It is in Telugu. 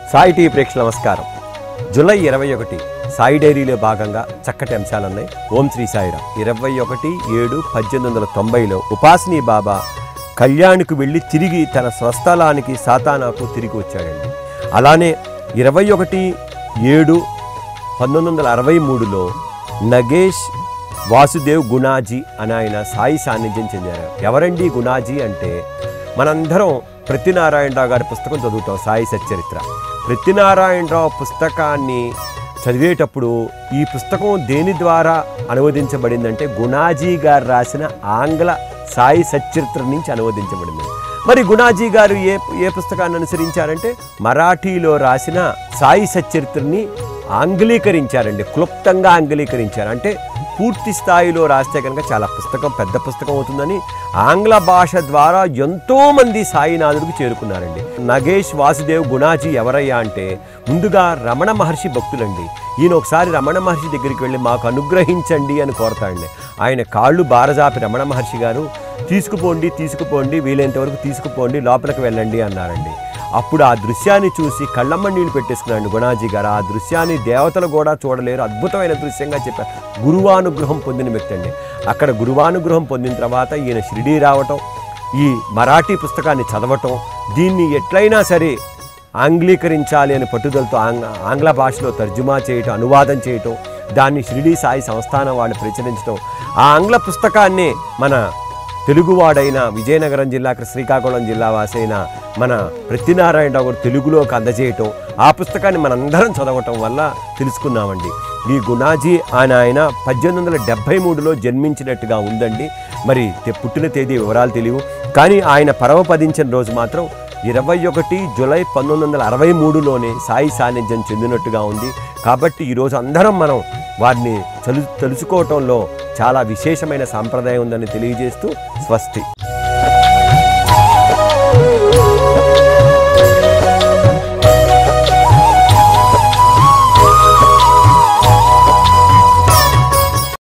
సాయి టీవీ ప్రేక్షకులకు నమస్కారం. జూలై 21 సాయి డైరీలో భాగంగా చక్కటి అంశాలు ఉన్నాయి. ఓం శ్రీ సాయిరాం. 21/7/1890లో ఉపాసిని బాబా కళ్యాణ్కు వెళ్ళి తిరిగి తన స్వస్థలానికి సాతానాకు తిరిగి వచ్చాడండి. అలానే 21/7/1963లో నగేష్ వాసుదేవ్ గుణాజీ అని ఆయన సాయి సాన్నిధ్యం చెందారు. ఎవరండి గుణాజీ అంటే, మనందరం ప్రత్తినారాయణరావు గారి పుస్తకం చదువుతాం, సాయి సచ్చరిత్ర. ప్రత్తినారాయణరావు పుస్తకాన్ని చదివేటప్పుడు ఈ పుస్తకం దేని ద్వారా అనువదించబడిందంటే గుణాజీ గారు రాసిన ఆంగ్ల సాయి సచ్చరిత్ర నుంచి అనువదించబడింది. మరి గుణాజీ గారు ఏ పుస్తకాన్ని అనుసరించారంటే మరాఠీలో రాసిన సాయి సచ్చరిత్రని ఆంగ్లీకరించారండి, క్లుప్తంగా ఆంగ్లీకరించారు. అంటే పూర్తి స్థాయిలో రాస్తే కనుక చాలా పెద్ద పుస్తకం అవుతుందని ఆంగ్ల భాష ద్వారా ఎంతోమంది సాయినాథుడికి చేరుకున్నారండి. నగేష్ వాసుదేవ్ గుణాజీ ఎవరయ్యా అంటే, ముందుగా రమణ మహర్షి భక్తులండి. ఈయన ఒకసారి రమణ మహర్షి దగ్గరికి వెళ్ళి మాకు అనుగ్రహించండి అని కోరతాడండి. ఆయన కాళ్ళు బారజాపి రమణ మహర్షి గారు తీసుకుపోండి, వీలైనంతవరకు తీసుకుపోండి, లోపలికి వెళ్ళండి అన్నారండి. అప్పుడు ఆ దృశ్యాన్ని చూసి కళ్ళమ్మ నీళ్ళు పెట్టేసుకున్నాడు గుణాజీ గారు. ఆ దృశ్యాన్ని దేవతలు కూడా చూడలేరు, అద్భుతమైన దృశ్యంగా చెప్పారు. గురువానుగ్రహం పొందిన వ్యక్తి అండి. అక్కడ గురువానుగ్రహం పొందిన తర్వాత ఈయన షిరిడీ రావటం, ఈ మరాఠీ పుస్తకాన్ని చదవటం, దీన్ని ఎట్లయినా సరే ఆంగ్లీకరించాలి అని పట్టుదలతో ఆంగ్ల భాషలో తర్జుమా చేయటం, అనువాదం చేయటం, దాన్ని షిరిడీ సాయి సంస్థానం వాళ్ళు ప్రచురించడం, ఆ ఆంగ్ల పుస్తకాన్ని మన తెలుగువాడైన విజయనగరం జిల్లా శ్రీకాకుళం జిల్లా వాసైన మన ప్రత్తినారాయణరావు గారు తెలుగులోకి అందజేయటం, ఆ పుస్తకాన్ని మనందరం చదవటం వల్ల తెలుసుకున్నామండి. ఈ గుణాజీ ఆయన 1873లో జన్మించినట్టుగా ఉందండి. మరి పుట్టిన తేదీ వివరాలు తెలియవు, కానీ ఆయన పరమపదించిన రోజు మాత్రం 21 జూలై 1963లోనే సాయి సాన్నిధ్యం చెందినట్టుగా ఉంది. కాబట్టి ఈరోజు అందరం మనం వారిని తెలుసుకోవటంలో చాలా విశేషమైన సాంప్రదాయం ఉందని తెలియజేస్తూ స్వస్తి.